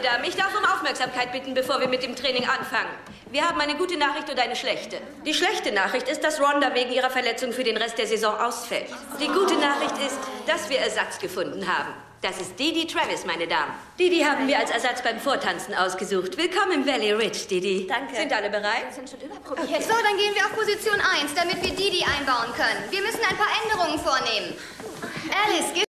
Damen. Ich darf um Aufmerksamkeit bitten, bevor wir mit dem Training anfangen. Wir haben eine gute Nachricht und eine schlechte. Die schlechte Nachricht ist, dass Rhonda wegen ihrer Verletzung für den Rest der Saison ausfällt. Die gute Nachricht ist, dass wir Ersatz gefunden haben. Das ist Didi Travis, meine Damen. Didi haben wir als Ersatz beim Vortanzen ausgesucht. Willkommen im Valley Ridge, Didi. Danke. Sind alle bereit? Wir sind schon überprobiert. Okay. So, dann gehen wir auf Position 1, damit wir Didi einbauen können. Wir müssen ein paar Änderungen vornehmen. Alice,